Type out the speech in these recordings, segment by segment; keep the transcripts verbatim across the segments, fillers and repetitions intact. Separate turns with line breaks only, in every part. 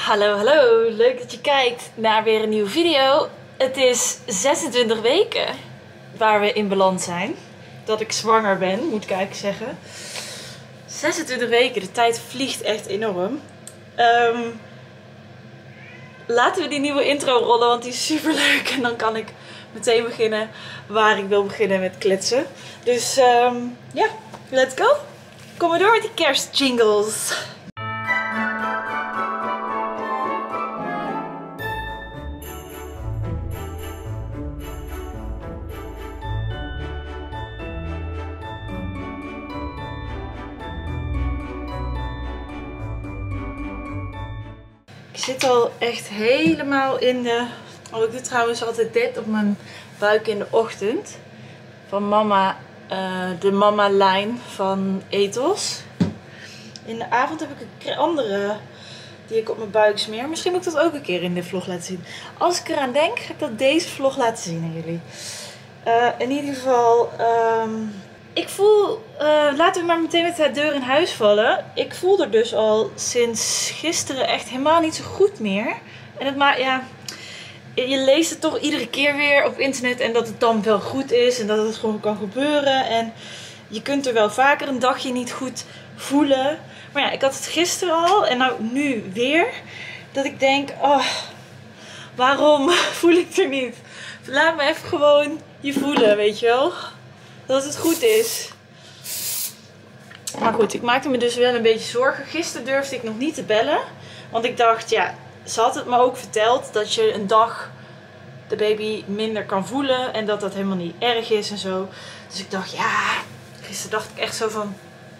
Hallo, hallo. Leuk dat je kijkt naar weer een nieuwe video. Het is zesentwintig weken waar we in beland zijn. Dat ik zwanger ben, moet ik eigenlijk zeggen. zesentwintig weken, de tijd vliegt echt enorm. Um, laten we die nieuwe intro rollen, want die is super leuk. En dan kan ik meteen beginnen waar ik wil beginnen met kletsen. Dus um, ja, let's go. Kom maar door met die kerstjingles. Ik zit al echt helemaal in de... Oh, ik doe trouwens altijd dit op mijn buik in de ochtend. Van mama, uh, de mama lijn van Ethos. In de avond heb ik een andere die ik op mijn buik smeer. Misschien moet ik dat ook een keer in de vlog laten zien. Als ik eraan denk, ga ik dat deze vlog laten zien aan jullie. Uh, in ieder geval... Um, Ik voel, uh, laten we maar meteen met de deur in huis vallen. Ik voel er dus al sinds gisteren echt helemaal niet zo goed meer. En het maar, ja, je leest het toch iedere keer weer op internet en dat het dan wel goed is en dat het gewoon kan gebeuren. En je kunt er wel vaker een dagje niet goed voelen. Maar ja, ik had het gisteren al en nou nu weer. Dat ik denk, oh, waarom voel ik er niet? Laat me even gewoon je voelen, weet je wel. Dat het goed is. Maar goed, ik maakte me dus wel een beetje zorgen. Gisteren durfde ik nog niet te bellen. Want ik dacht, ja, ze had het me ook verteld dat je een dag de baby minder kan voelen. En dat dat helemaal niet erg is en zo. Dus ik dacht, ja, gisteren dacht ik echt zo van...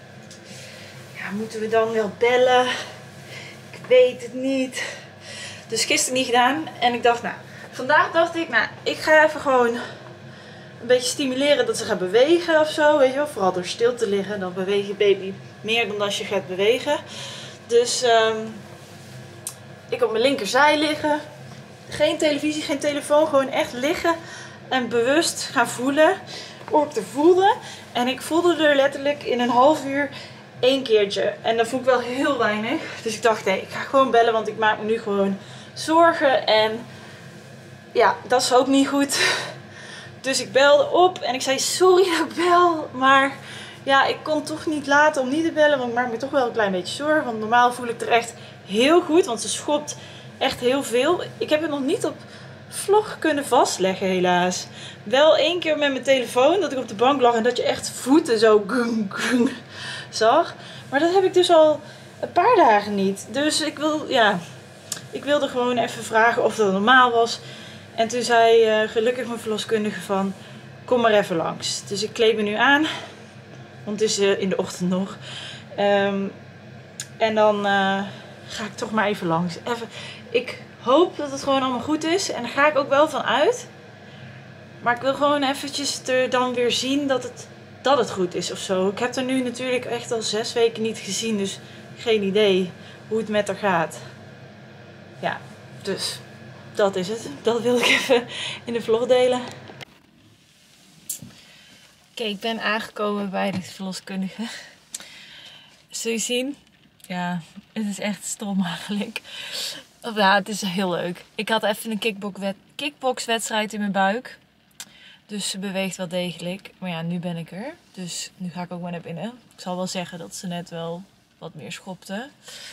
Ja, moeten we dan wel bellen? Ik weet het niet. Dus gisteren niet gedaan. En ik dacht, nou, vandaag dacht ik, nou, ik ga even gewoon... een beetje stimuleren dat ze gaat bewegen of zo, weet je wel. Vooral door stil te liggen, dan beweeg je baby meer dan als je gaat bewegen. Dus um, ik op mijn linkerzij liggen. Geen televisie, geen telefoon, gewoon echt liggen. En bewust gaan voelen hoe ik er voelde. En ik voelde er letterlijk in een half uur één keertje. En dat vond ik wel heel weinig. Dus ik dacht, nee, ik ga gewoon bellen, want ik maak me nu gewoon zorgen. En ja, dat is ook niet goed. Dus ik belde op en ik zei sorry dat ik bel, maar ja, ik kon toch niet laten om niet te bellen, want ik maak me toch wel een klein beetje zorgen. Want normaal voel ik er echt heel goed, want ze schopt echt heel veel. Ik heb het nog niet op vlog kunnen vastleggen helaas. Wel één keer met mijn telefoon, dat ik op de bank lag en dat je echt voeten zo gung, gung, zag. Maar dat heb ik dus al een paar dagen niet. Dus ik wil, ja, ik wilde gewoon even vragen of dat normaal was. En toen zei uh, gelukkig mijn verloskundige van, kom maar even langs. Dus ik kleed me nu aan, want het is uh, in de ochtend nog. Um, en dan uh, ga ik toch maar even langs. Even, ik hoop dat het gewoon allemaal goed is en daar ga ik ook wel van uit. Maar ik wil gewoon eventjes er dan weer zien dat het, dat het goed is of zo. Ik heb er nu natuurlijk echt al zes weken niet gezien, dus geen idee hoe het met haar gaat. Ja, dus... dat is het. Dat wil ik even in de vlog delen. Oké, ik ben aangekomen bij de verloskundige. Zul je zien? Ja, het is echt stom eigenlijk. Of ja, het is heel leuk. Ik had even een kickbox kickboxwedstrijd in mijn buik. Dus ze beweegt wel degelijk. Maar ja, nu ben ik er. Dus nu ga ik ook maar naar binnen. Ik zal wel zeggen dat ze net wel wat meer schopte.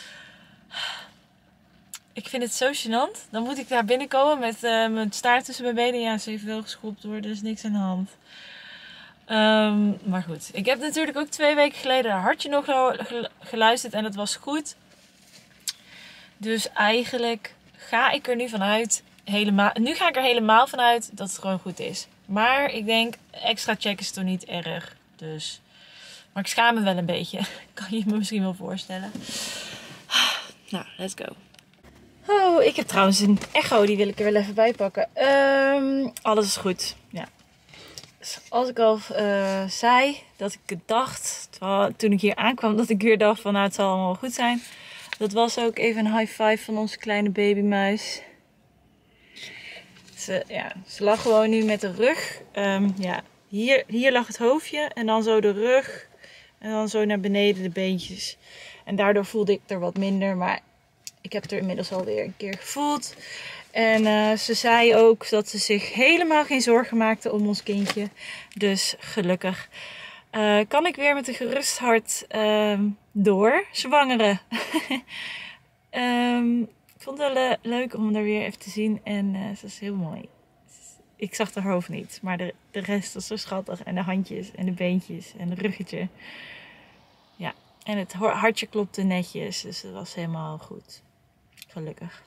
Ik vind het zo gênant. Dan moet ik daar binnenkomen met uh, mijn staart tussen mijn benen. Ja, ze heeft wel geschopt hoor, er is niks aan de hand. Um, maar goed, ik heb natuurlijk ook twee weken geleden haar hartje nog geluisterd en dat was goed. Dus eigenlijk ga ik er nu vanuit, helemaal, nu ga ik er helemaal vanuit dat het gewoon goed is. Maar ik denk, extra check is toch niet erg. Dus. Maar ik schaam me wel een beetje. Kan je me misschien wel voorstellen. Nou, let's go. Oh, ik heb trouwens een echo, die wil ik er wel even bij pakken. Um, alles is goed, ja. Als ik al uh, zei dat ik het dacht, terwijl, toen ik hier aankwam, dat ik weer dacht van nou het zal allemaal goed zijn. Dat was ook even een high five van onze kleine babymuis. Ze, ja, ze lag gewoon nu met de rug. Um, ja, hier, hier lag het hoofdje en dan zo de rug. En dan zo naar beneden de beentjes. En daardoor voelde ik er wat minder, maar ik heb er inmiddels alweer een keer gevoeld. En uh, ze zei ook dat ze zich helemaal geen zorgen maakte om ons kindje. Dus gelukkig uh, kan ik weer met een gerust hart uh, door zwangeren. um, ik vond het wel le leuk om haar weer even te zien. En uh, ze is heel mooi. Ik zag haar hoofd niet, maar de, de rest was zo schattig. En de handjes en de beentjes en het ruggetje. Ja, en het hartje klopte netjes. Dus het was helemaal goed. Gelukkig.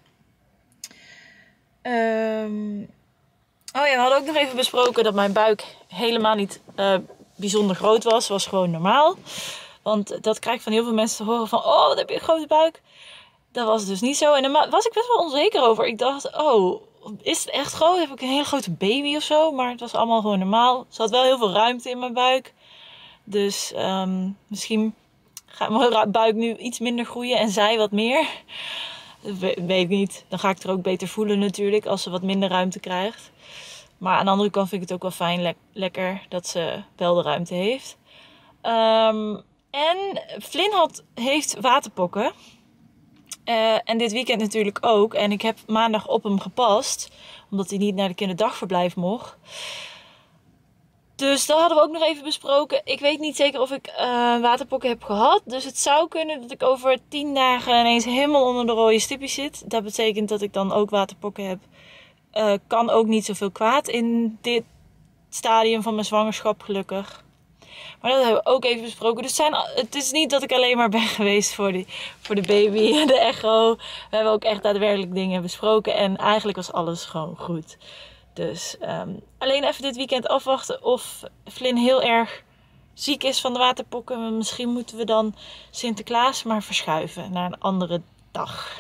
Um, oh ja, we hadden ook nog even besproken dat mijn buik helemaal niet uh, bijzonder groot was. Het was gewoon normaal. Want dat krijg ik van heel veel mensen te horen van... Oh, wat heb je een grote buik. Dat was dus niet zo. En daar was ik best wel onzeker over. Ik dacht, oh, is het echt groot? Heb ik een hele grote baby of zo? Maar het was allemaal gewoon normaal. Er zat wel heel veel ruimte in mijn buik. Dus um, misschien gaat mijn buik nu iets minder groeien en zij wat meer. Dat weet ik niet. Dan ga ik er ook beter voelen natuurlijk als ze wat minder ruimte krijgt. Maar aan de andere kant vind ik het ook wel fijn, le lekker dat ze wel de ruimte heeft. Um, en Flynn had, heeft waterpokken. Uh, en dit weekend natuurlijk ook. En ik heb maandag op hem gepast. Omdat hij niet naar de kinderdagverblijf mocht. Dus dat hadden we ook nog even besproken. Ik weet niet zeker of ik uh, waterpokken heb gehad. Dus het zou kunnen dat ik over tien dagen ineens helemaal onder de rode stipjes zit. Dat betekent dat ik dan ook waterpokken heb. Uh, kan ook niet zoveel kwaad in dit stadium van mijn zwangerschap, gelukkig. Maar dat hebben we ook even besproken. Dus zijn, het is niet dat ik alleen maar ben geweest voor, die, voor de baby en de echo. We hebben ook echt daadwerkelijk dingen besproken. En eigenlijk was alles gewoon goed. Dus um, alleen even dit weekend afwachten of Flynn heel erg ziek is van de waterpokken. Misschien moeten we dan Sinterklaas maar verschuiven naar een andere dag.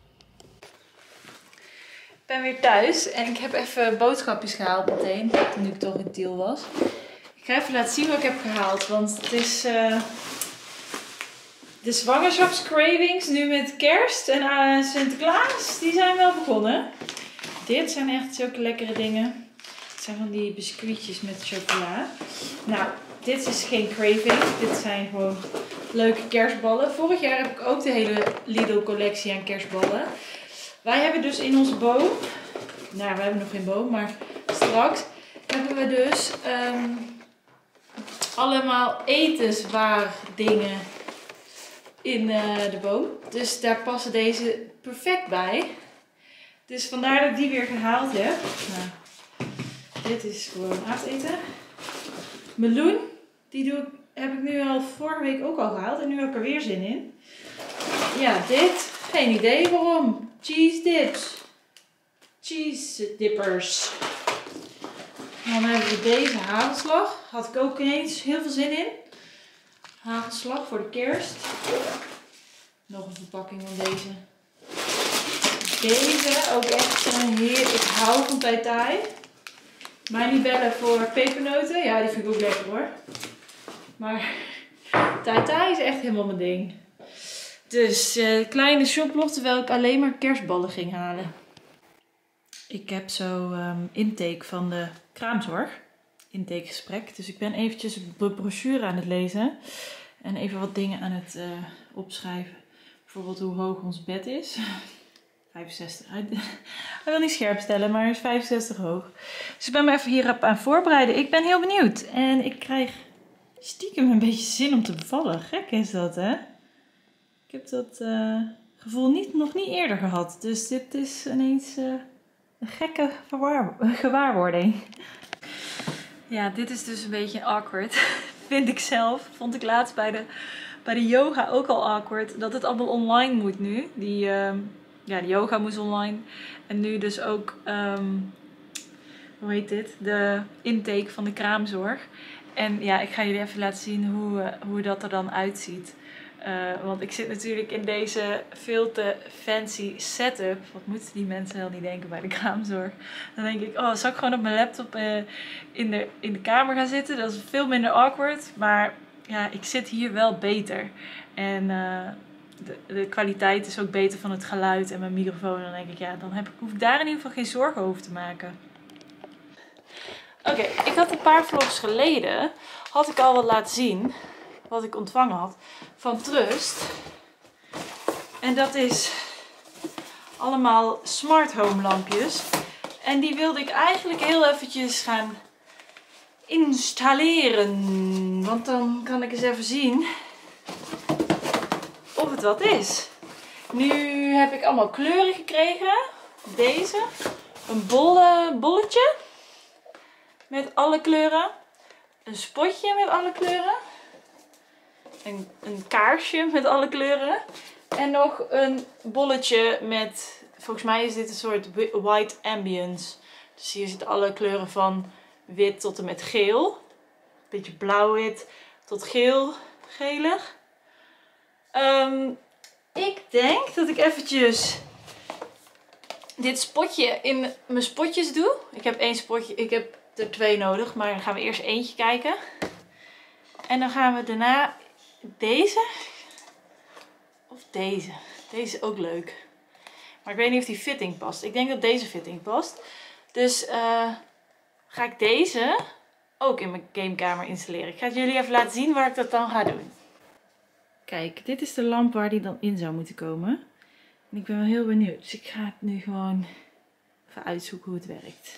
Ik ben weer thuis en ik heb even boodschapjes gehaald meteen, nu ik toch in Tiel was. Ik ga even laten zien wat ik heb gehaald, want het is uh, de zwangerschapscravings nu met kerst en uh, Sinterklaas, die zijn wel begonnen. Dit zijn echt zulke lekkere dingen. Het zijn van die biscuitjes met chocola. Nou, dit is geen craving. Dit zijn gewoon leuke kerstballen. Vorig jaar heb ik ook de hele Lidl collectie aan kerstballen. Wij hebben dus in onze boom... Nou, we hebben nog geen boom, maar straks hebben we dus um, allemaal etenswaar dingen in uh, de boom. Dus daar passen deze perfect bij. Dus vandaar dat ik die weer gehaald heb. Nou, dit is gewoon avondeten. Meloen, die doe ik, heb ik nu al vorige week ook al gehaald. En nu heb ik er weer zin in. Ja, dit. Geen idee waarom. Cheese dips. Cheese dippers. Dan hebben we deze hagelslag. Had ik ook ineens heel veel zin in. Hagelslag voor de kerst. Nog een verpakking van deze. Deze, ook echt een heer. Ik hou van tai tai. Mij niet bellen voor pepernoten. Ja, die vind ik ook lekker hoor. Maar tai tai is echt helemaal mijn ding. Dus uh, kleine shoplog terwijl ik alleen maar kerstballen ging halen. Ik heb zo um, intake van de kraamzorg. Intakegesprek. Dus ik ben eventjes de brochure aan het lezen. En even wat dingen aan het uh, opschrijven. Bijvoorbeeld hoe hoog ons bed is. vijfenzestig. Hij wil niet scherp stellen, maar hij is vijfenzestig hoog. Dus ik ben me even hierop aan voorbereiden. Ik ben heel benieuwd. En ik krijg stiekem een beetje zin om te bevallen. Gek is dat, hè? Ik heb dat uh, gevoel niet, nog niet eerder gehad. Dus dit is ineens uh, een gekke gewaarwording. Ja, dit is dus een beetje awkward. Vind ik zelf. Vond ik laatst bij de, bij de yoga ook al awkward. Dat het allemaal online moet nu. Die... Uh, Ja, de yoga moest online. En nu dus ook, um, hoe heet dit? De intake van de kraamzorg. En ja, ik ga jullie even laten zien hoe, uh, hoe dat er dan uitziet. Uh, want ik zit natuurlijk in deze veel te fancy setup. Wat moeten die mensen wel niet denken bij de kraamzorg? Dan denk ik, oh, zal ik gewoon op mijn laptop uh, in, de, in de kamer gaan zitten? Dat is veel minder awkward. Maar ja, ik zit hier wel beter. En... Uh, De, de kwaliteit is ook beter van het geluid en mijn microfoon. Dan denk ik, ja, dan heb ik, hoef ik daar in ieder geval geen zorgen over te maken. Oké, okay, ik had een paar vlogs geleden, had ik al wat laten zien, wat ik ontvangen had, van Trust. En dat is Allemaal smart home lampjes. En die wilde ik eigenlijk heel eventjes gaan installeren. Want dan kan ik eens even zien of het wat is. Nu heb ik allemaal kleuren gekregen. Deze. Een bolle, bolletje. Met alle kleuren. Een spotje met alle kleuren. Een, een kaarsje met alle kleuren. En nog een bolletje met, volgens mij is dit een soort white ambience. Dus hier zitten alle kleuren van wit tot en met geel. Een beetje blauw-wit tot geel, gelig. Um, ik denk dat ik eventjes dit spotje in mijn spotjes doe. Ik heb één spotje, ik heb er twee nodig, maar dan gaan we eerst eentje kijken. En dan gaan we daarna deze of deze. Deze is ook leuk. Maar ik weet niet of die fitting past. Ik denk dat deze fitting past. Dus uh, ga ik deze ook in mijn gamekamer installeren. Ik ga het jullie even laten zien waar ik dat dan ga doen. Kijk, dit is de lamp waar die dan in zou moeten komen. En ik ben wel heel benieuwd. Dus ik ga het nu gewoon even uitzoeken hoe het werkt.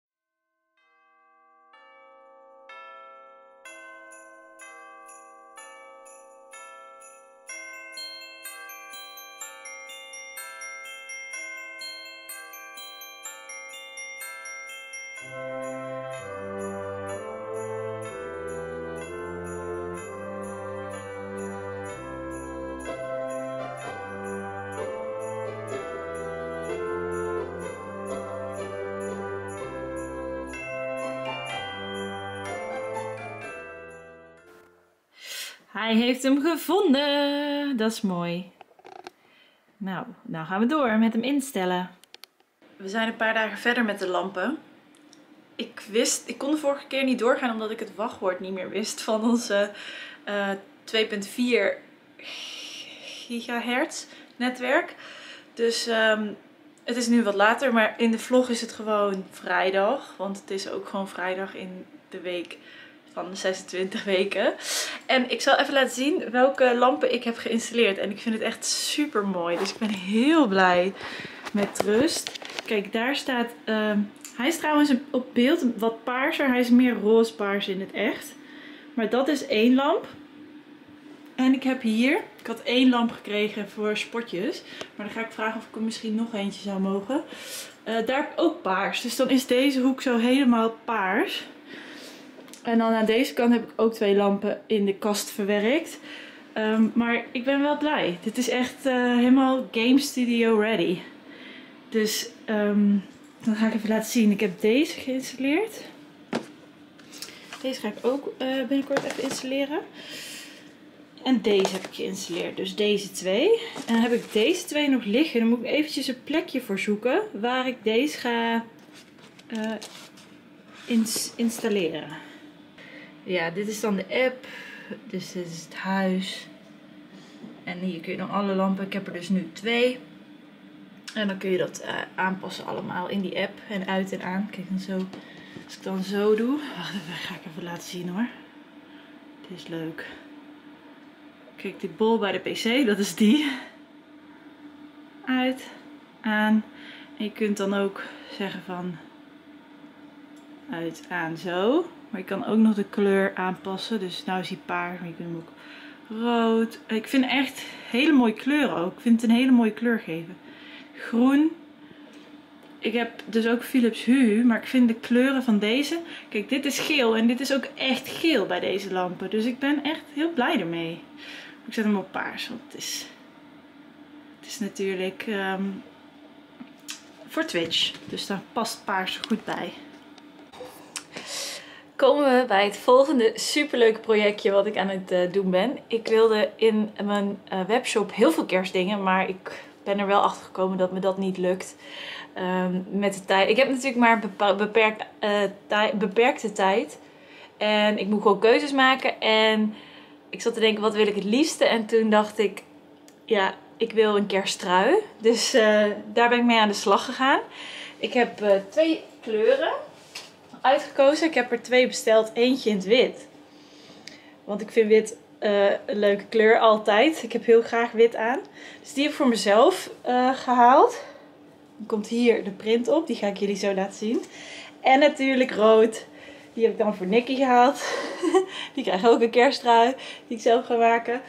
Hij heeft hem gevonden. Dat is mooi. Nou, nou gaan we door met hem instellen. We zijn een paar dagen verder met de lampen. Ik wist, ik kon de vorige keer niet doorgaan omdat ik het wachtwoord niet meer wist van onze uh, twee komma vier gigahertz netwerk. Dus um, het is nu wat later, maar in de vlog is het gewoon vrijdag. Want het is ook gewoon vrijdag in de week van zesentwintig weken. En ik zal even laten zien welke lampen ik heb geïnstalleerd. En ik vind het echt super mooi. Dus ik ben heel blij met rust. Kijk, daar staat... Uh, hij is trouwens op beeld wat paarser. Hij is meer roze paars in het echt. Maar dat is één lamp. En ik heb hier... Ik had één lamp gekregen voor spotjes. Maar dan ga ik vragen of ik er misschien nog eentje zou mogen. Uh, daar heb ik ook paars. Dus dan is deze hoek zo helemaal paars. En dan aan deze kant heb ik ook twee lampen in de kast verwerkt. Um, maar ik ben wel blij. Dit is echt uh, helemaal Game Studio ready. Dus um, dan ga ik even laten zien. Ik heb deze geïnstalleerd. Deze ga ik ook uh, binnenkort even installeren. En deze heb ik geïnstalleerd. Dus deze twee. En dan heb ik deze twee nog liggen. Dan moet ik eventjes een plekje voor zoeken waar ik deze ga uh, ins installeren. Ja, dit is dan de app. Dus dit is het huis. En hier kun je dan alle lampen. Ik heb er dus nu twee. En dan kun je dat uh, aanpassen allemaal in die app. En uit en aan. Kijk dan zo. Als ik dan zo doe. Wacht even, ga ik even laten zien hoor. Dit is leuk. Kijk, die bol bij de pc. Dat is die. Uit. Aan. En je kunt dan ook zeggen van... Uit, aan, zo. Maar je kan ook nog de kleur aanpassen. Dus nou is hij paars, maar je kunt hem ook rood. Ik vind echt hele mooie kleuren ook. Ik vind het een hele mooie kleur geven. Groen. Ik heb dus ook Philips Hue, maar ik vind de kleuren van deze... Kijk, dit is geel en dit is ook echt geel bij deze lampen. Dus ik ben echt heel blij ermee. Ik zet hem op paars, want het is, het is natuurlijk um, voor Twitch. Dus daar past paars er goed bij. Komen we bij het volgende superleuke projectje wat ik aan het uh, doen ben. Ik wilde in mijn uh, webshop heel veel kerstdingen, maar ik ben er wel achter gekomen dat me dat niet lukt. Um, met de tijd. Ik heb natuurlijk maar beperkt, uh, tij beperkte tijd. En ik moet gewoon keuzes maken. En ik zat te denken, wat wil ik het liefste? En toen dacht ik, ja, ik wil een kersttrui. Dus uh, daar ben ik mee aan de slag gegaan. Ik heb uh, twee kleuren uitgekozen. Ik heb er twee besteld. Eentje in het wit. Want ik vind wit uh, een leuke kleur altijd. Ik heb heel graag wit aan. Dus die heb ik voor mezelf uh, gehaald. Dan komt hier de print op. Die ga ik jullie zo laten zien. En natuurlijk rood. Die heb ik dan voor Nicky gehaald. Die krijgt ook een kersttrui die ik zelf ga maken.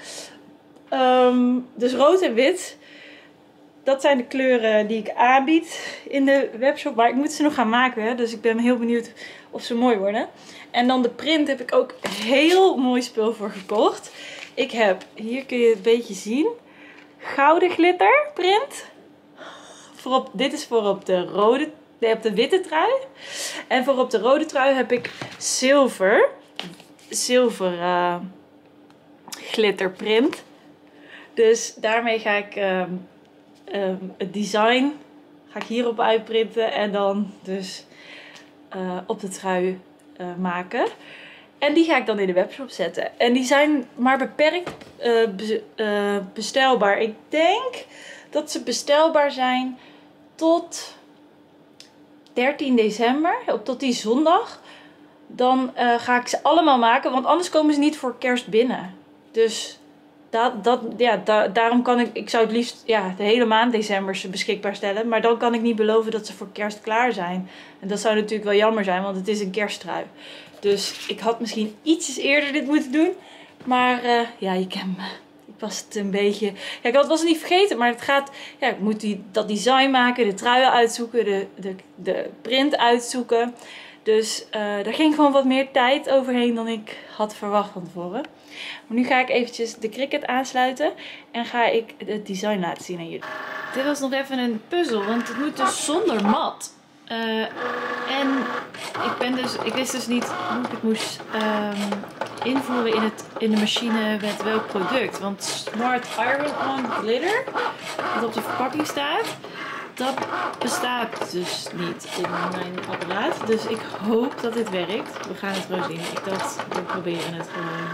Um, dus rood en wit. Dat zijn de kleuren die ik aanbied in de webshop. Maar ik moet ze nog gaan maken. Hè? Dus ik ben heel benieuwd of ze mooi worden. En dan de print heb ik ook heel mooi spul voor gekocht. Ik heb, hier kun je het een beetje zien, gouden glitter print. Voorop, dit is voor op de, rode, nee, op de witte trui. En voor op de rode trui heb ik zilver. Zilver uh, glitter print. Dus daarmee ga ik uh, uh, het design ga ik hierop uitprinten. En dan dus uh, op de trui uh, maken. En die ga ik dan in de webshop zetten. En die zijn maar beperkt uh, be uh, bestelbaar. Ik denk dat ze bestelbaar zijn tot dertien december. Tot die zondag. Dan uh, ga ik ze allemaal maken. Want anders komen ze niet voor kerst binnen. Dus dat, dat, ja, da daarom kan ik... Ik zou het liefst ja, de hele maand december ze beschikbaar stellen. Maar dan kan ik niet beloven dat ze voor kerst klaar zijn. En dat zou natuurlijk wel jammer zijn. Want het is een kersttrui. Dus ik had misschien ietsjes eerder dit moeten doen. Maar uh, ja, je kent me. Ik was het een beetje... Ja, ik had het was niet vergeten. Maar het gaat... Ja, ik moet die, dat design maken. De truien uitzoeken. De, de, de print uitzoeken. Dus uh, daar ging gewoon wat meer tijd overheen dan ik had verwacht van tevoren. Maar nu ga ik eventjes de Cricut aansluiten. En ga ik het design laten zien aan jullie. Dit was nog even een puzzel. Want het moet dus zonder mat. Uh, en ik, ben dus, ik wist dus niet hoe ik het moest um, invoeren in, het, in de machine met welk product. Want Smart Iron-On Glitter, wat op de verpakking staat, dat bestaat dus niet in mijn apparaat. Dus ik hoop dat dit werkt. We gaan het gewoon zien. Ik dacht, we proberen het gewoon.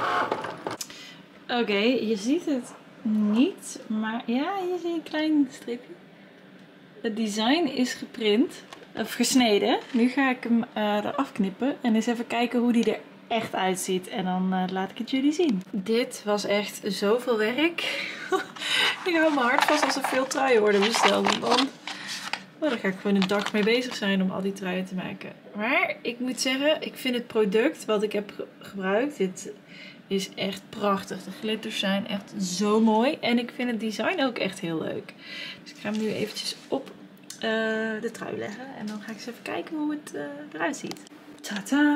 Oké, okay, je ziet het niet. Maar ja, je ziet een klein stripje. Het design is geprint, of gesneden. Nu ga ik hem uh, eraf knippen en eens even kijken hoe die er echt uitziet. En dan uh, laat ik het jullie zien. Dit was echt zoveel werk. Ik hou mijn hart vast als er veel truien worden besteld. Dan, oh, daar ga ik gewoon een dag mee bezig zijn om al die truien te maken. Maar ik moet zeggen, ik vind het product wat ik heb ge gebruikt, dit is echt prachtig. De glitters zijn echt zo mooi. En ik vind het design ook echt heel leuk. Dus ik ga hem nu eventjes op uh, de trui leggen. En dan ga ik eens even kijken hoe het uh, eruit ziet. Tada!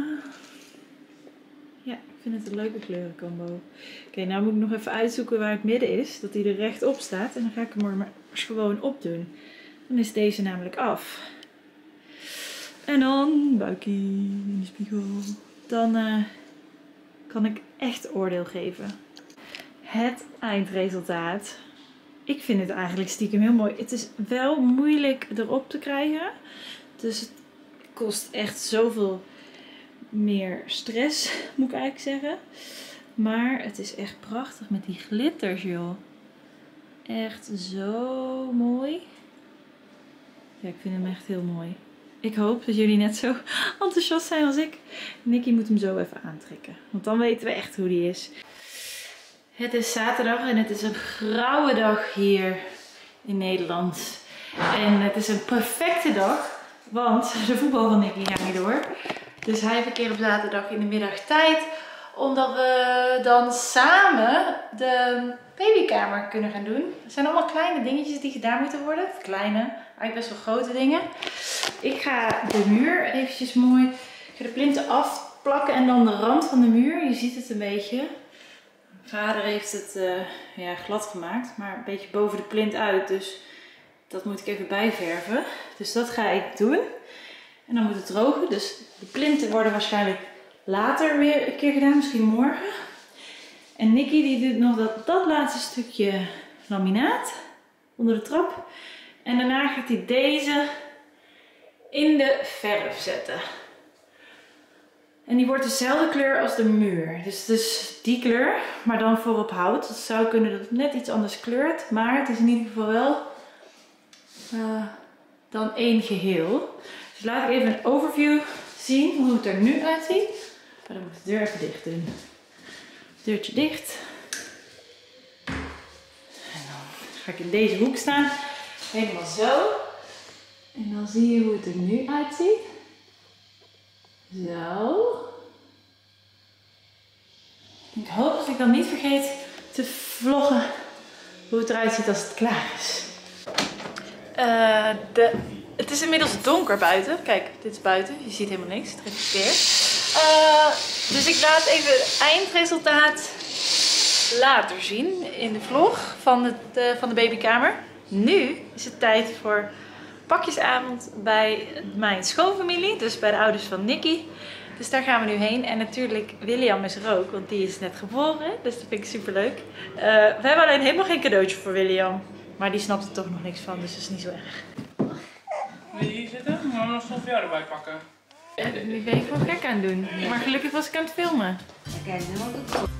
Ja, ik vind het een leuke kleurencombo. Oké, okay, nou moet ik nog even uitzoeken waar het midden is. Dat hij er rechtop staat. En dan ga ik hem er maar gewoon op doen. Dan is deze namelijk af. En dan buikie in de spiegel. Dan... Uh, kan ik echt oordeel geven. Het eindresultaat. Ik vind het eigenlijk stiekem heel mooi. Het is wel moeilijk erop te krijgen. Dus het kost echt zoveel meer stress, moet ik eigenlijk zeggen. Maar het is echt prachtig met die glitters, joh. Echt zo mooi. Ja, ik vind hem echt heel mooi. Ik hoop dat jullie net zo enthousiast zijn als ik. Nicky moet hem zo even aantrekken. Want dan weten we echt hoe die is. Het is zaterdag en het is een grauwe dag hier in Nederland. En het is een perfecte dag. Want de voetbal van Nicky gaat niet door. Dus hij heeft een keer op zaterdag in de middag tijd. Omdat we dan samen de babykamer kunnen gaan doen. Het zijn allemaal kleine dingetjes die gedaan moeten worden. Kleine, eigenlijk best wel grote dingen. Ik ga de muur eventjes mooi, ik ga de plinten afplakken en dan de rand van de muur. Je ziet het een beetje. Mijn vader heeft het uh, ja, glad gemaakt, maar een beetje boven de plint uit. Dus dat moet ik even bijverven. Dus dat ga ik doen. En dan moet het drogen. Dus de plinten worden waarschijnlijk later weer een keer gedaan, misschien morgen. En Nicky die doet nog dat, dat laatste stukje laminaat onder de trap. En daarna gaat hij deze in de verf zetten. En die wordt dezelfde kleur als de muur. Dus, dus die kleur, maar dan voor op hout. Het zou kunnen dat het net iets anders kleurt. Maar het is in ieder geval wel uh, dan één geheel. Dus laat ik even een overview zien hoe het er nu uitziet. Maar dan moet ik de deur even dicht doen. Deurtje dicht. En dan ga ik in deze hoek staan. Helemaal zo. En dan zie je hoe het er nu uitziet. Zo. Ik hoop dat ik dan niet vergeet te vloggen hoe het eruit ziet als het klaar is. Uh, de, het is inmiddels donker buiten. Kijk, dit is buiten. Je ziet helemaal niks. Het reflecteert. Uh, dus ik laat even het eindresultaat later zien in de vlog van, het, uh, van de babykamer. Nu is het tijd voor pakjesavond bij mijn schoonfamilie. Dus bij de ouders van Nicky. Dus daar gaan we nu heen. En natuurlijk, William is er ook, want die is net geboren. Dus dat vind ik super leuk. Uh, we hebben alleen helemaal geen cadeautje voor William. Maar die snapt er toch nog niks van, dus dat is niet zo erg.
Wil je hier zitten? Moet je nog een jou erbij pakken?
En nu ben ik gewoon gek aan het doen. Maar gelukkig was ik aan het filmen.
Oké, nu wordt het goed.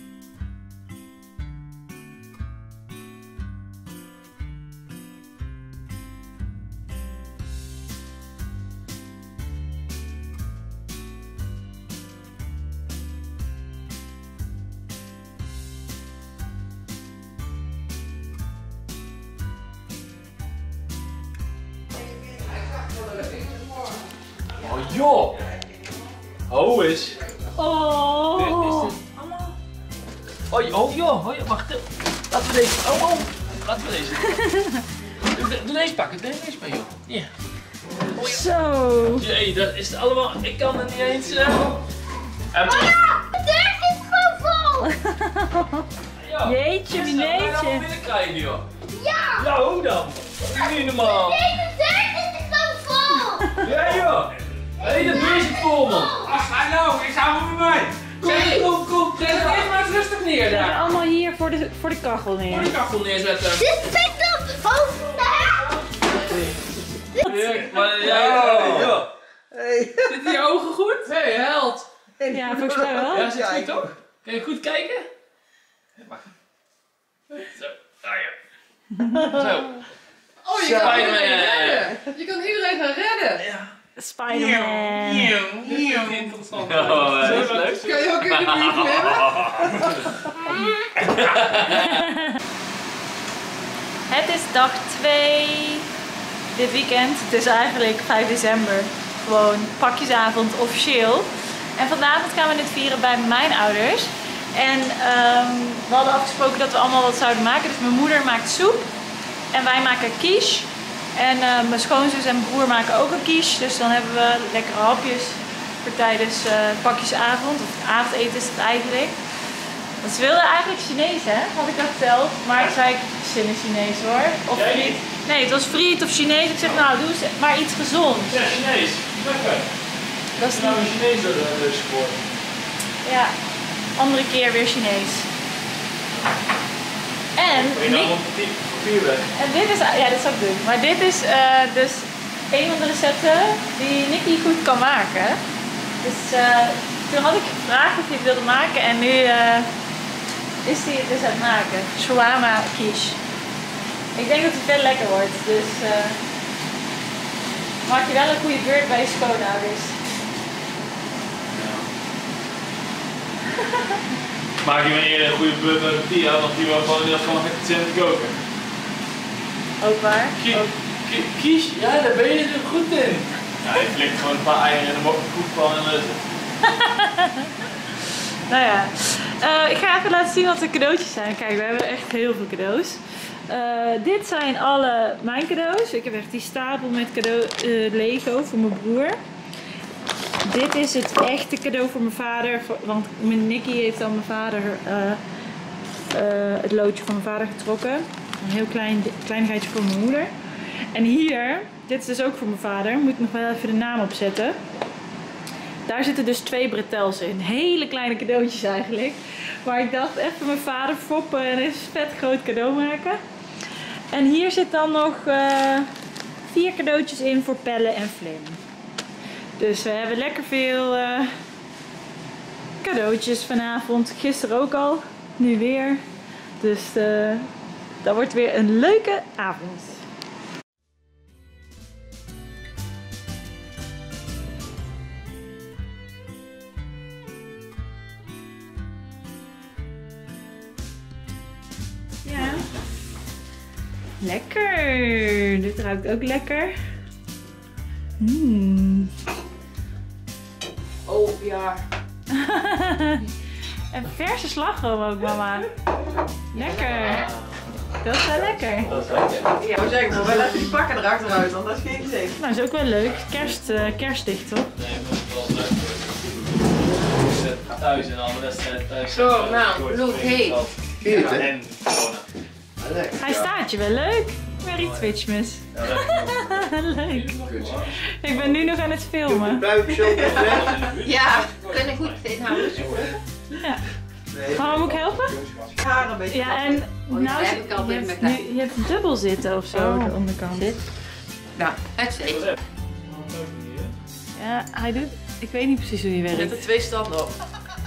Oh joh! Oh is.
Oh!
Dit is dit allemaal. Oh, oh joh, oh, joh, wacht. Laten we deze. Oh, oh. Laten we deze. doe, doe deze pakken, doe deze mee joh. Ja. Oh, ja.
Zo!
Jee, dat is het allemaal. Ik kan er niet eens. Uh... En...
De deur is gewoon vol!
Ja.
Jeetje,
wie neetje.
mineetje.
We willen krijgen joh.
Ja!
Ja, hoe dan? Dat is niet normaal.
Deze deur is gewoon vol!
Ja joh. Hé, hey, dat deur is het vol man.
Ach, hallo, ik hou voor mij.
Kom, kom, kom. Zet het eerst maar eens rustig neer
We
daar.
allemaal hier voor de, voor de kachel
Voor
neer.
de kachel neerzetten.
Dit zit op het hoofd vandaag!
Ja, maar ja, ja.
Hey.
Zitten je ogen goed? Hé, hey, held.
Ja, volgens mij wel.
Ja, zit goed toch? Kun je goed kijken? Wacht. Zo, ah ja. Zo.
Oh, je kan iedereen
Spider-Man.
redden. Je kan iedereen gaan redden.
Ja.
Spider-Man.
Interessant. Oh, dat is leuk.
Kan je ook in de buurt klimmen?
Het is dag twee dit weekend. Het is eigenlijk vijf december. Gewoon pakjesavond officieel. En vanavond gaan we dit vieren bij mijn ouders. En um, we hadden afgesproken dat we allemaal wat zouden maken. Dus mijn moeder maakt soep. En wij maken quiche. En uh, mijn schoonzus en broer maken ook een quiche. Dus dan hebben we lekkere hapjes voor tijdens uh, pakjesavond. Of avondeten is het eigenlijk. Want ze wilden eigenlijk Chinees, hè? Had ik dat verteld. Maar ik zei, ik zin in Chinees hoor. Of friet. Nee, het was friet of Chinees. Ik zeg, nou doe eens maar iets gezonds.
Ja, Chinees. Lekker.
Dat is
Nou,
niet...
een Chinees door de neus geworden.
Ja, andere keer weer Chinees. En,
Ben je nou
Nick...
op papier weg?
en dit is, ja, dit zou ik doen. Maar dit is uh, dus een van de recepten die Nicky goed kan maken. Dus uh, toen had ik gevraagd of hij het wilde maken en nu uh, is hij het dus aan het maken. Shawarma quiche. Ik denk dat het veel lekker wordt. Dus uh, maak je wel een goede beurt bij je schoonouders.
Maak je maar eerder een goede beurt met Pia, want die wil gewoon heel gewoon lekker zin te koken.
Ook waar?
Kie,
Ook.
kie, kies, ja, daar ben je er goed in. Ja, je flikt gewoon een paar eieren in de koekpan en lussen.
Nou ja, uh, ik ga even laten zien wat de cadeautjes zijn. Kijk, we hebben echt heel veel cadeaus. Uh, dit zijn alle mijn cadeaus. Ik heb echt die stapel met cadeau, uh, Lego voor mijn broer. Dit is het echte cadeau voor mijn vader. Want mijn Nicky heeft aan mijn vader uh, uh, het loodje van mijn vader getrokken. Een heel klein kleinigheidje voor mijn moeder. En hier, dit is dus ook voor mijn vader. Moet ik nog wel even de naam opzetten. Daar zitten dus twee bretels in. Hele kleine cadeautjes eigenlijk. Maar ik dacht even mijn vader foppen en een vet groot cadeau maken. En hier zit dan nog uh, vier cadeautjes in voor Pelle en Flim. Dus we hebben lekker veel uh, cadeautjes vanavond. Gisteren ook al. Nu weer. Dus uh, dat wordt weer een leuke avond. Ja. Lekker! Dit ruikt ook lekker. Mm.
Oh ja.
En verse slagroom ook, mama. Lekker. Dat is wel lekker.
Dat is lekker.
Ja, maar zeg maar, wel even die pakken erachteruit, want dat is geen zin.
Nou, is ook wel leuk. Kerst, uh, kerstdicht, toch?
Nee, maar het was leuk. Dus thuis en alle wedstrijden thuis.
Zo, nou, Loek, hey.
Eten? En corona.
Hij staat je wel leuk. Merry Twitchmas. Leuk. Ik ben nu nog aan het filmen.
Buik zo weg.
Ja, kan ik goed inhouden.
Ja. Mama, moet ik helpen?
Haar een beetje.
Ja, en nou,
dat heb ik altijd
je, hebt,
met
nu, je hebt dubbel zitten of zo,
Oh.
de onderkant.
Nou, het is even.
Ja, hij doet, ik weet niet precies hoe die
Met
werkt.
de twee standen op.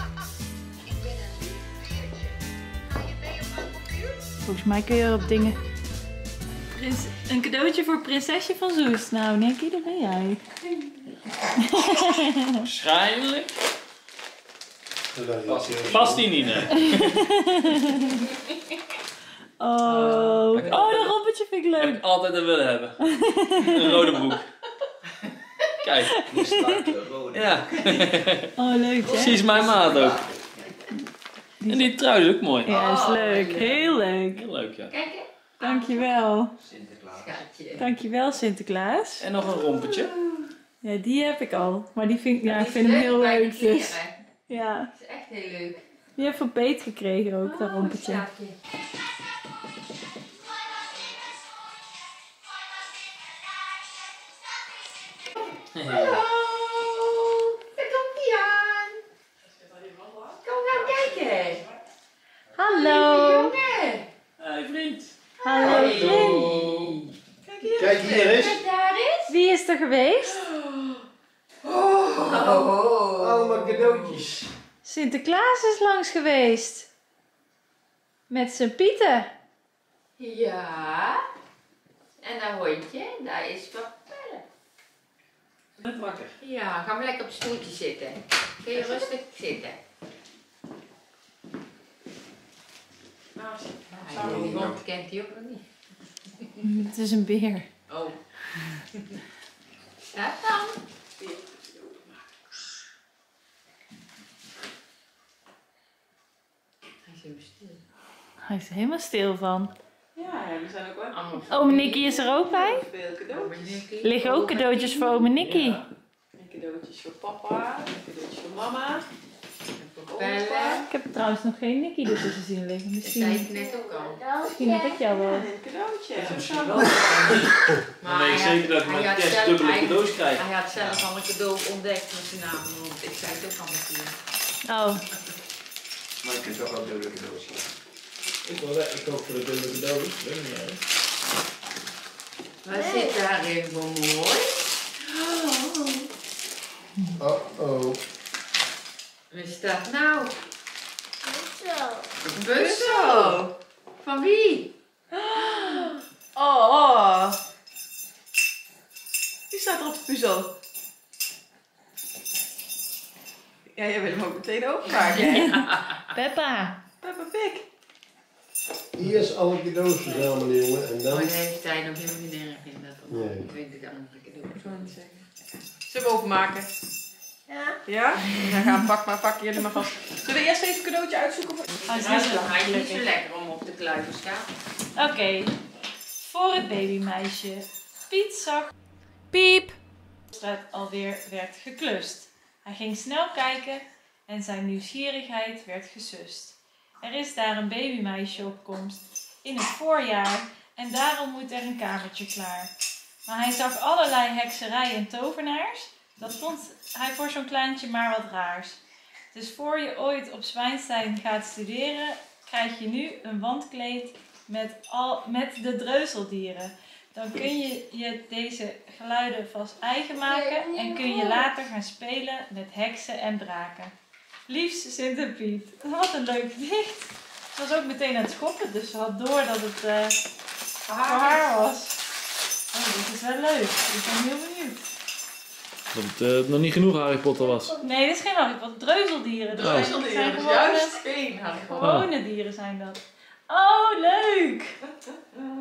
Volgens mij kun je er op dingen... Prins, een cadeautje voor prinsesje van Soest. Nou, Nicky, dat ben jij.
Waarschijnlijk. Past die niet, nee.
Oh, oh, dat robbertje vind ik
Heb
leuk.
ik altijd aan willen hebben. Een rode broek. Kijk. Ja.
Oh, leuk hè?
Precies mijn maat ook. En die trui is ook mooi.
Ja, dat is leuk. Heel leuk.
Heel leuk, ja.
Kijk, hè.
Dankjewel.
Schatje.
Dankjewel, Sinterklaas.
En nog een rompetje.
Ja, die heb ik al. Maar die vind, ja, ik
Die
vind
is
hem heel
bij de
leuk. Dus.
kleren.
Ja,
Dat is echt heel leuk.
die heb ik van Peet gekregen ook, dat rompetje.
Schatje. Hallo, daar komt hij aan. Kom nou kijken.
Hallo.
Jongen.
Hey vriend.
Hallo, vriend.
Kijk hier eens.
Kijk daar eens.
Wie is er geweest?
Oh.
Allemaal cadeautjes.
Sinterklaas is langs geweest. Met zijn pieten.
Ja. En dat hondje, daar is wat verder.
Net wakker.
Ja, ga maar lekker op het stoeltje zitten. Kun je rustig zitten. Nou, die hond kent hij ook nog niet.
Het is een beer.
Oh. Staat dan. Hij is even stil.
Hij is er helemaal stil van.
Ja, we zijn ook wel.
Allemaal
Ome Nicky is er ook bij.
Veel cadeautjes.
Er liggen ook cadeautjes voor ome Nicky.
En cadeautjes voor papa, en cadeautjes voor mama.
Bellen.
Ik heb trouwens nog geen Nicky ertussen zien liggen.
Dat zei
Misschien,
ik net ook al.
misschien heb ik jou wel.
En een cadeautje.
Misschien wel.
Maar
Dan weet je
hij
zeker dat ik
had-
met
hij had
kerst
zelf-
dubbele
hij-
cadeaus krijg.
Hij had zelf al een cadeau ontdekt met zijn naam. Want ik zei het ook al natuurlijk.
Oh,
Maar ik heb toch ook dubbele cadeautjes.
Ik wil wel, ik hoop voor de dubbele cadeaus. Weet ik niet.
Wat zit daarin voor mooi?
Oh oh.
Wat is dat nou?
Zo.
Een bussel. Van wie?
Oh. Wie staat er op de puzzel? Ja, jij wil hem ook meteen openmaken. Ja.
Peppa.
Peppa Pig.
Eerst alle cadeaus verzamelen, jongen. En
Oh,
dan...
daar heeft hij nog helemaal niet erg in. Dat
Nee.
twintig andere cadeaus.
Zo niet zeggen. Zullen we openmaken?
Ja.
Ja? Dan gaan pak maar, pakken jullie maar vast. Zullen we eerst even een cadeautje uitzoeken? Voor...
Hij is
Hij
niet
is
zo
hij is niet zo
gelukkig.
lekker om op de kluiten te staan.
Oké, voor het babymeisje. Piet zag... Piep! De straat alweer werd geklust. Hij ging snel kijken en zijn nieuwsgierigheid werd gesust. Er is daar een babymeisje op komst in het voorjaar en daarom moet er een kamertje klaar. Maar hij zag allerlei hekserij en tovenaars. Dat vond hij voor zo'n kleintje maar wat raars. Dus voor je ooit op Zwijnstein gaat studeren, krijg je nu een wandkleed met, al, met de dreuzeldieren. Dan kun je je deze geluiden vast eigen maken en kun je later gaan spelen met heksen en draken. Liefst Sint en Piet. Wat een leuk gedicht. Ze was ook meteen aan het schoppen, dus ze had door dat het uh, voor haar was. Oh, dit is wel leuk. Ik ben heel benieuwd.
Dat het uh, nog niet genoeg Harry Potter was.
Nee, dit is geen Harry Potter. Dreuzeldieren. Dat zijn-
Dreuzeldieren,
zijn
dus
gewoon,
juist
eh,
één had ik gewoon.
gewone dieren zijn dat. Oh, leuk! Kijk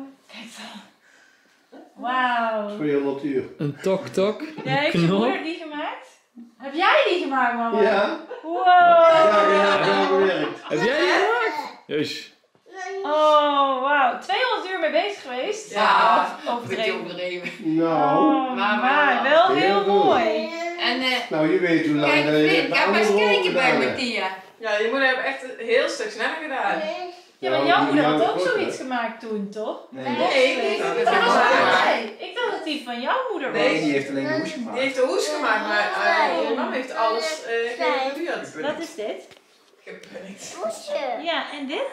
Wauw.
tweehonderd uur.
Een tok-tok.
Ja, heeft je
knop.
moeder die gemaakt? Heb jij die gemaakt, mama?
Ja.
Wow.
Ja, ja, ja, gewerkt.
Heb jij die gemaakt? Jezus.
Oh, wauw. tweehonderd uur mee bezig geweest?
Ja,
Of overdreven.
overdreven.
Nou,
Oh,
Maar-
maar
maar-
wel heel
heel goed.
mooi.
En eh,
nou je weet hoe lang
kijk,
dat je
Flint,
het
ga maar eens
andere
kijken bij
gedaan hebt.
Mattia.
Ja, je moeder heeft echt een heel stuk sneller gedaan.
Ja, maar
Nou,
jouw
die
moeder had
jouw
ook
grote.
zoiets gemaakt toen, toch?
Nee,
Nee, nee,
Dat
dat
was
was
van
haar.
mij. Ik dacht dat die van jouw moeder was.
Nee,
Die heeft alleen de hoes
Die
gemaakt.
heeft de hoes gemaakt, maar uh, je mam heeft alles uh, geïnterviewd.
Wat is dit?
Gepunnikt.
Poesje.
Ja, en dit?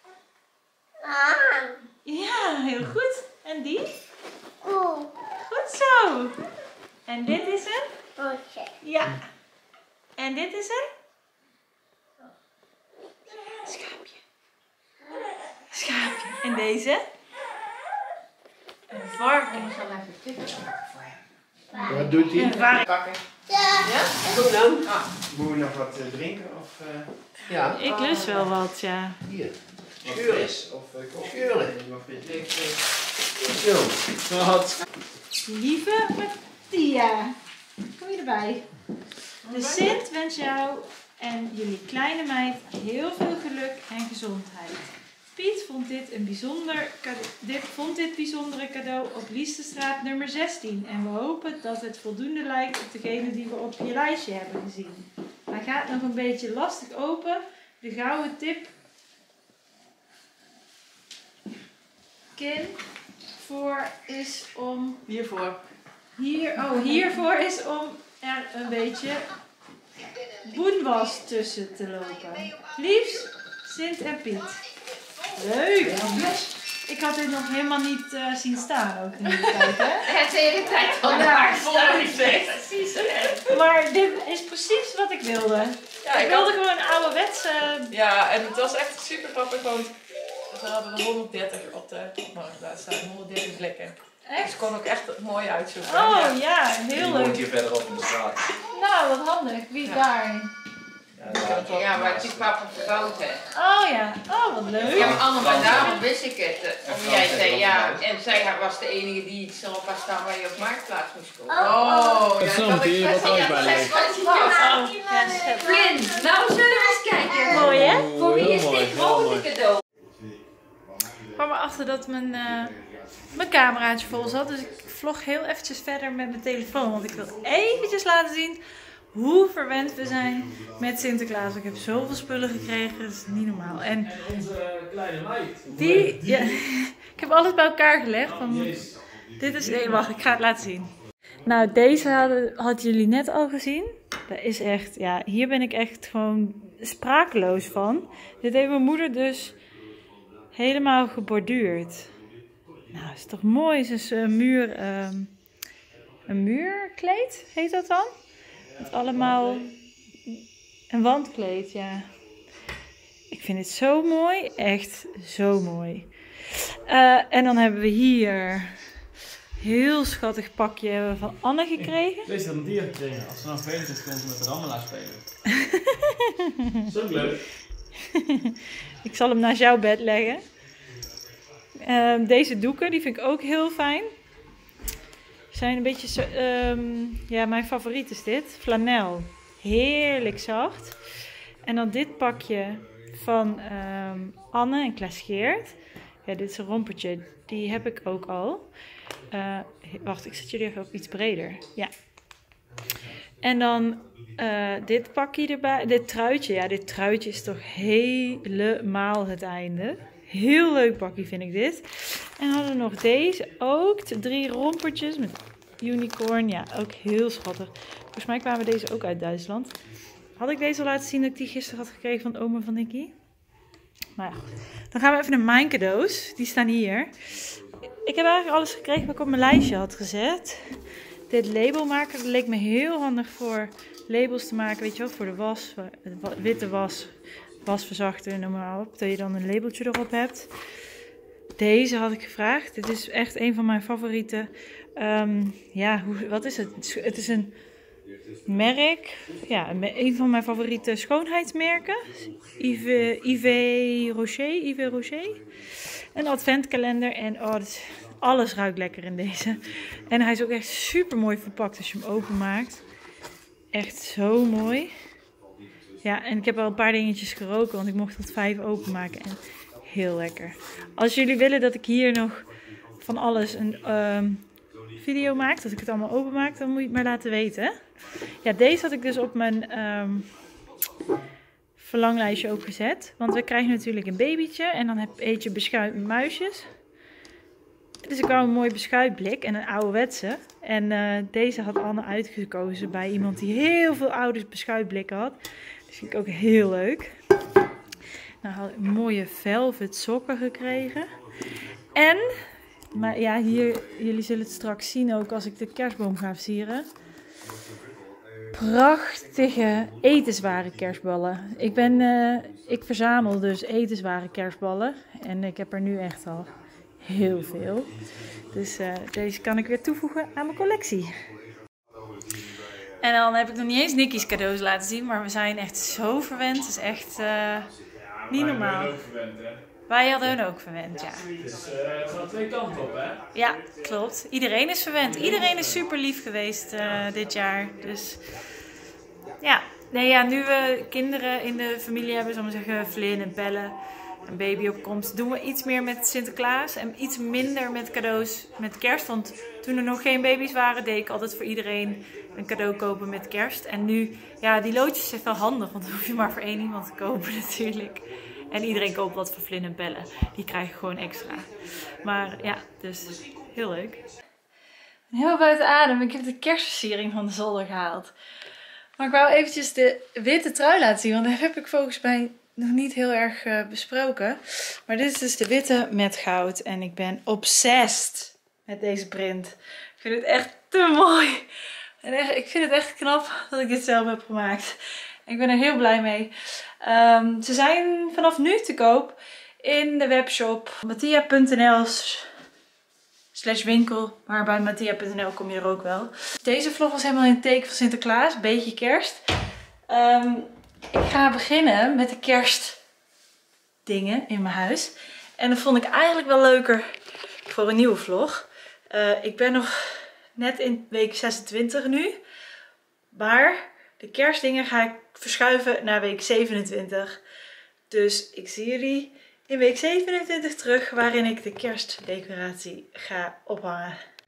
Ah.
Ja, heel goed. En die?
Oeh.
Goed zo. En dit is er?
Poesje.
Ja. En dit is er? Schaapje. Schaapje. En deze? Een varken.
Ik zal even tikken maken voor hem.
Wat doet hij?
Een varken.
Pakken.
Ja.
Kom dan.
Moet je nog wat eh, drinken of uh,
Ja.
Ik lust wel wat, ja.
Hier.
wat
Schuren.
fris? Of uh, koffie?
Schuren.
Nee, maar fris.
Zo.
Wat?
Lieve Mattia, kom je erbij? De Sint wens jou en jullie kleine meid heel veel geluk en gezondheid. Piet vond dit een bijzonder cade- dit vond dit bijzondere cadeau op Liestestraat nummer zestien. En we hopen dat het voldoende lijkt op degene die we op je lijstje hebben gezien. Hij gaat nog een beetje lastig open. De gouden tip Kim voor is om
Hiervoor.
hier, oh, hiervoor is om er een beetje boenwas tussen te lopen. Liefst Sint en Piet. Leuk! Ik had dit nog helemaal niet uh, zien staan ook in de tijd, hè?
Het is de hele tijd al
Ja,
daar.
precies. Maar dit is precies wat ik wilde.
Ja,
Ik
ik
wilde
had,
gewoon ouderwetse...
ja, en het was echt super grappig, want we hadden er honderddertig op de marktplaats staan, honderddertig blikken. Dus
Echt?
ik kon ook echt mooi uitzoeken.
Oh
Ja.
ja, heel
Die woont
leuk.
hier verderop in de straat.
Nou, wat handig. Wie
Ja.
daar?
Ja, daar.
Ja, maar het is papa vergroten.
Oh ja, oh wat leuk.
Ja, maar Anne, maar
Frans.
daarom wist ik het. eh,
En
Omdat
Frans
jij
heeft
zei
ook
ja,
gedaan.
en zij was de enige die het zelf was staan waar je op marktplaats moest komen.
Oh,
Dat
ja,
snap
dat
ik,
ik
hier wat
best-
uit
Ja,
bij
dat
liggen.
is wat je
Oh,
doet.
ja, schat.
Flint, nou zullen we eens kijken.
Mooi hè?
Voor wie is
Heel mooi,
dit
heel
grote
mooi.
cadeau?
Ik kwam erachter dat mijn, eh, mijn cameraatje vol zat. Dus ik vlog heel eventjes verder met mijn telefoon. Want ik wil eventjes laten zien hoe verwend we zijn met Sinterklaas. Ik heb zoveel spullen gekregen. Dat is niet normaal. En
En onze kleine meid.
die... Ja, ik heb alles bij elkaar gelegd. Van, dit is... Nee, wacht. Ik ga het laten zien. Nou, deze hadden, hadden jullie net al gezien. Dat is echt... Ja, hier ben ik echt gewoon sprakeloos van. Dit heeft mijn moeder dus helemaal geborduurd. Nou, is toch mooi. Het is een muur... ehm, een muurkleed, heet dat dan? Met allemaal... Een wandkleed, ja. Ik vind het zo mooi. Echt zo mooi. Uh, en dan hebben we hier... Heel schattig pakje hebben we van Anne gekregen.
Deze had een dier gekregen. Als ze nou vervelend is, kunnen ze met de rammelaar spelen. Zo leuk.
Ik zal hem naast jouw bed leggen. Uh, deze doeken, die vind ik ook heel fijn. Zijn een beetje zo... Um, ja, mijn favoriet is dit. Flanel. Heerlijk zacht. En dan dit pakje van um, Anne en Klaas Geert. Ja, dit is een rompertje. Die heb ik ook al. Uh, wacht, ik zet jullie even op iets breder. Ja. En dan uh, dit pakje erbij. Dit truitje. Ja, dit truitje is toch helemaal het einde. Heel leuk pakje vind ik dit. En hadden we nog deze ook. Drie rompertjes met unicorn. Ja, ook heel schattig. Volgens mij kwamen deze ook uit Duitsland. Had ik deze al laten zien dat ik die gisteren had gekregen van oma van Nicky? Maar ja, dan gaan we even naar mijn cadeaus. Die staan hier. Ik heb eigenlijk alles gekregen wat ik op mijn lijstje had gezet. Dit labelmaker, dat leek me heel handig voor labels te maken. Weet je wel, voor de was, witte was, wasverzachter, noem maar op. Dat je dan een labeltje erop hebt. Deze had ik gevraagd. Dit is echt een van mijn favoriete. Um, ja, hoe, wat is het? Het is een merk. Ja, een van mijn favoriete schoonheidsmerken. Yves, Yves Rocher. Yves Rocher. Een adventkalender. En oh, dit is Alles ruikt lekker in deze. En hij is ook echt super mooi verpakt als je hem openmaakt. Echt zo mooi. Ja, en ik heb al een paar dingetjes geroken, want ik mocht tot vijf openmaken. En heel lekker. Als jullie willen dat ik hier nog van alles een um, video maak, dat ik het allemaal openmaak, dan moet je het maar laten weten. Ja, deze had ik dus op mijn um, verlanglijstje ook gezet. Want we krijgen natuurlijk een babytje en dan heb, eet je beschuit met muisjes. Dus ik wou een mooi beschuitblik en een ouderwetse. En uh, deze had Anne uitgekozen bij iemand die heel veel ouders beschuitblikken had. Dat vind ik ook heel leuk. Nou had ik mooie velvet sokken gekregen. En, maar ja, hier, jullie zullen het straks zien ook als ik de kerstboom ga versieren. Prachtige etenswaren kerstballen. Ik, ben, uh, ik verzamel dus etenswaren kerstballen. En ik heb er nu echt al heel veel. Dus uh, deze kan ik weer toevoegen aan mijn collectie. En dan heb ik nog niet eens Nicky's cadeaus laten zien. Maar we zijn echt zo verwend. Het is echt uh, niet normaal.
Wij hadden ook verwend, hè?
Wij hadden hun ook verwend, ja.
Dus uh, het gaat twee kanten op, hè?
Ja, klopt. Iedereen is verwend. Iedereen is super lief geweest uh, dit jaar. Dus ja. Nee, ja, nu we kinderen in de familie hebben, zal ik maar zeggen, Flynn en Belle, een baby op komst, doen we iets meer met Sinterklaas en iets minder met cadeaus met kerst. Want toen er nog geen baby's waren, deed ik altijd voor iedereen een cadeau kopen met kerst. En nu, ja, die loodjes zijn wel handig, want dan hoef je maar voor één iemand te kopen natuurlijk. En iedereen koopt wat voor Flynn en Belle. Die krijgen gewoon extra. Maar ja, dus heel leuk. Heel buiten adem. Ik heb de kerstversiering van de zolder gehaald. Maar ik wou eventjes de witte trui laten zien. Want dat heb ik volgens mij nog niet heel erg uh, besproken. Maar dit is dus de witte met goud. En ik ben obsessed met deze print. Ik vind het echt te mooi. En echt, ik vind het echt knap dat ik dit zelf heb gemaakt. Ik ben er heel blij mee. Um, ze zijn vanaf nu te koop in de webshop mattia punt n l slash winkel. Maar bij mattia punt n l kom je er ook wel. Deze vlog was helemaal in het teken van Sinterklaas. Een beetje kerst. Um, ik ga beginnen met de kerstdingen in mijn huis. En dat vond ik eigenlijk wel leuker voor een nieuwe vlog. Uh, ik ben nog net in week zesentwintig nu. Maar de kerstdingen ga ik verschuiven naar week zevenentwintig. Dus ik zie jullie in week zevenentwintig terug, waarin ik de kerstdecoratie ga ophangen.